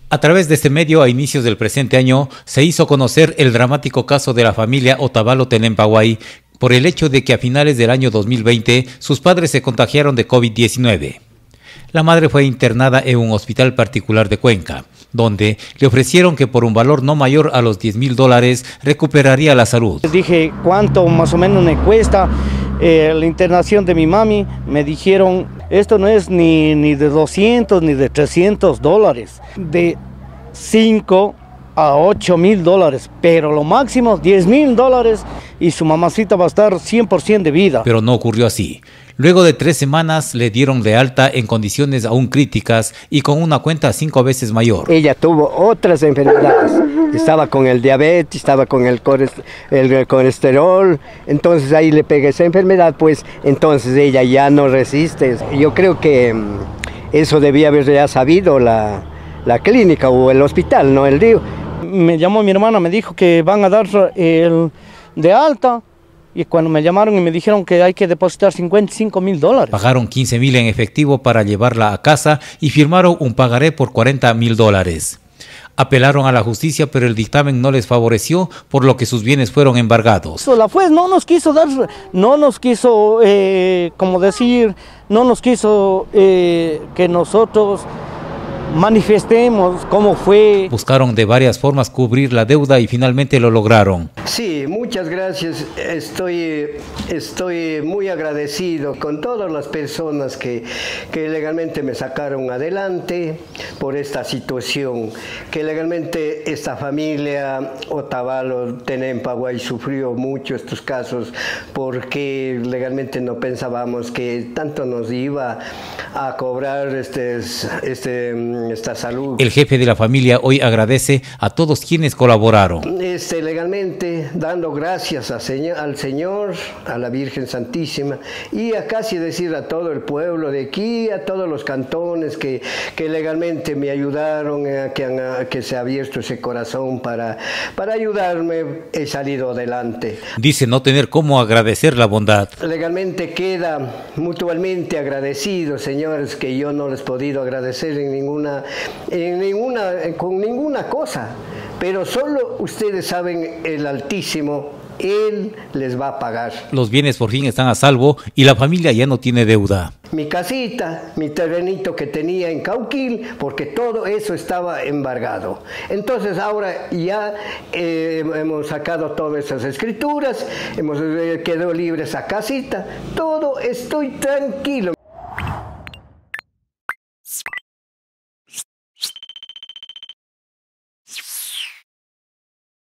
A través de este medio, a inicios del presente año, se hizo conocer el dramático caso de la familia Otavalo Tenempaguay por el hecho de que a finales del año 2020 sus padres se contagiaron de COVID-19. La madre fue internada en un hospital particular de Cuenca, donde le ofrecieron que por un valor no mayor a los $10.000 recuperaría la salud. Dije, ¿cuánto más o menos me cuesta la internación de mi mami? Me dijeron, esto no es ni de 200 ni de $300, de 5 a 8.000 dólares, pero lo máximo $10.000 y su mamacita va a estar 100% de vida. Pero no ocurrió así. Luego de 3 semanas le dieron de alta en condiciones aún críticas y con una cuenta 5 veces mayor. Ella tuvo otras enfermedades, estaba con el diabetes, estaba con el colesterol, entonces ahí le pega esa enfermedad, pues entonces ella ya no resiste. Yo creo que eso debía haber ya sabido la clínica o el hospital, no el río. Me llamó mi hermana, me dijo que van a dar el de alta. Y cuando me llamaron y me dijeron que hay que depositar $55.000. Pagaron $15.000 en efectivo para llevarla a casa y firmaron un pagaré por $40.000. Apelaron a la justicia, pero el dictamen no les favoreció, por lo que sus bienes fueron embargados. La juez no nos quiso dar, no nos quiso, que nosotros manifestemos cómo fue. Buscaron de varias formas cubrir la deuda y finalmente lo lograron. Sí, muchas gracias. Estoy muy agradecido con todas las personas que legalmente me sacaron adelante por esta situación, que legalmente esta familia Otavalo Tenempaguay sufrió mucho estos casos porque legalmente no pensábamos que tanto nos iba a cobrar esta salud. El jefe de la familia hoy agradece a todos quienes colaboraron. Legalmente dando gracias al Señor, a la Virgen Santísima y a casi decir a todo el pueblo de aquí, a todos los cantones que legalmente me ayudaron, que se ha abierto ese corazón para ayudarme, he salido adelante. Dice no tener cómo agradecer la bondad. Legalmente queda mutuamente agradecidos, señores, que yo no les he podido agradecer con ninguna cosa, pero solo ustedes saben, el Altísimo, Él les va a pagar. Los bienes por fin están a salvo y la familia ya no tiene deuda. Mi casita, mi terrenito que tenía en Cauquil, porque todo eso estaba embargado. Entonces ahora ya hemos sacado todas esas escrituras, quedó libre esa casita, todo, estoy tranquilo.